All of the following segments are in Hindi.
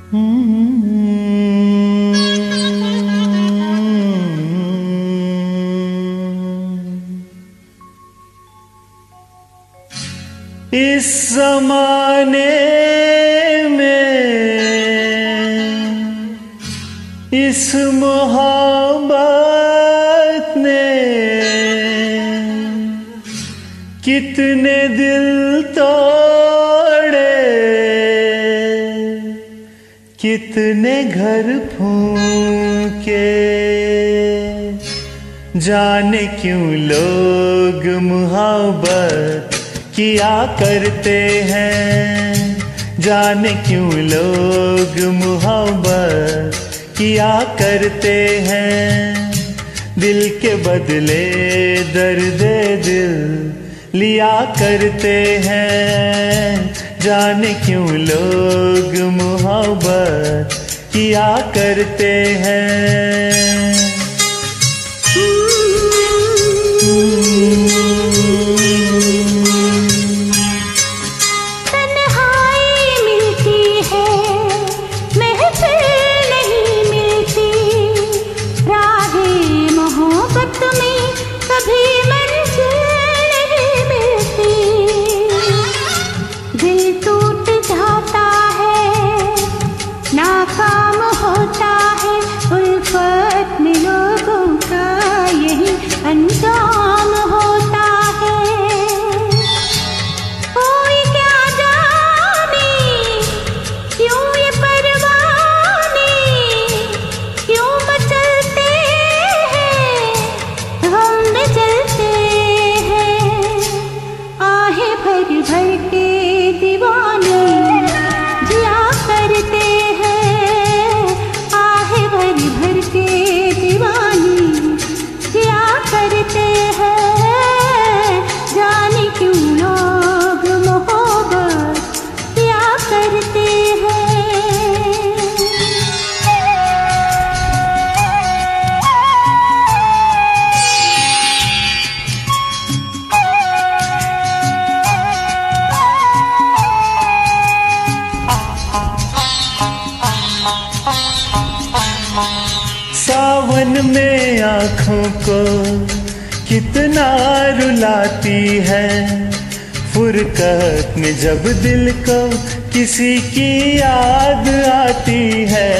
इस ज़माने में इस मोहब्बत ने कितने दिल तोड़े, कितने घर फूके। जाने क्यों लोग मोहब्बत किया करते हैं, जाने क्यों लोग मोहब्बत किया करते हैं। दिल के बदले दर्द दिल लिया करते हैं। जाने क्यों लोग मोहब्बत किया करते हैं। अंजाम होता है। कोई क्या जाने क्यों ये परवाने क्यों मचलते हैं, गम में जलते हैं। आहें भर भर के दीवाने जिया करते हैं, आहें भर भर के दीवाने जिया करते हैं। जाने क्यों लोग मोहब्बत किया करते हैं। सावन में आँखों को कितना रुलाती है, फुरकत में जब दिल को किसी की याद आती है।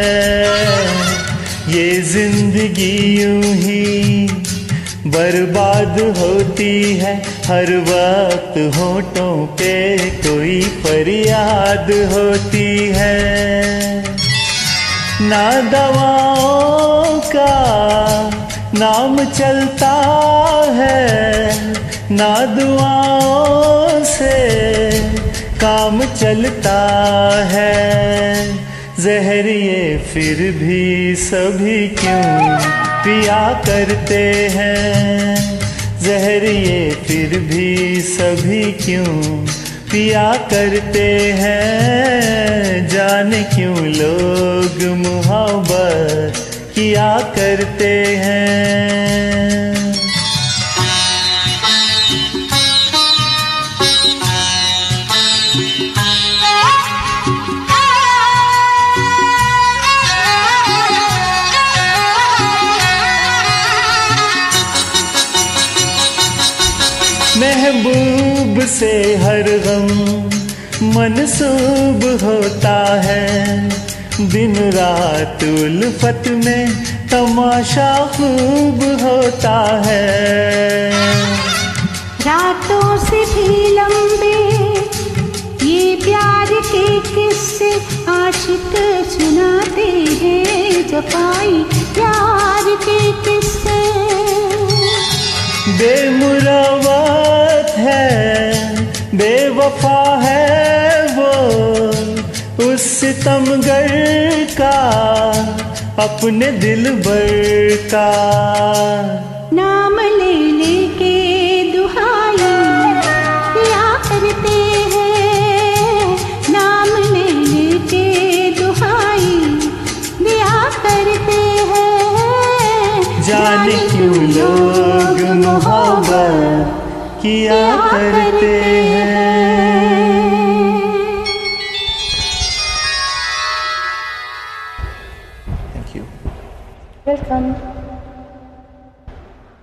ये जिंदगी यूं ही बर्बाद होती है, हर वक्त होठों पे कोई फरियाद होती है। ना दवाओं का नाम चलता है, ना दुआओं से काम चलता है। जहर ये फिर भी सभी क्यों पिया करते हैं, जहर ये फिर भी सभी क्यों पिया करते हैं। जाने क्यों लोग मोहब्बत किया करते हैं। महबूब से हर गम मनसूब होता है, दिन रात उल्फत में तमाशा खूब होता है। रातों से भी लंबे ये प्यार के किस्से आशिक सुनाते हैं, जफाई प्यार के किस्से। बेमुरवत है बेवफा है वो, उस सितमगर का अपने दिलबर का। नाम ले लेके दुहाई किया करते हैं, नाम ले लेके दुहाई दिया करते हैं। जाने क्यों लोग मोहब्बत किया करते हैं। यू। वेलकम।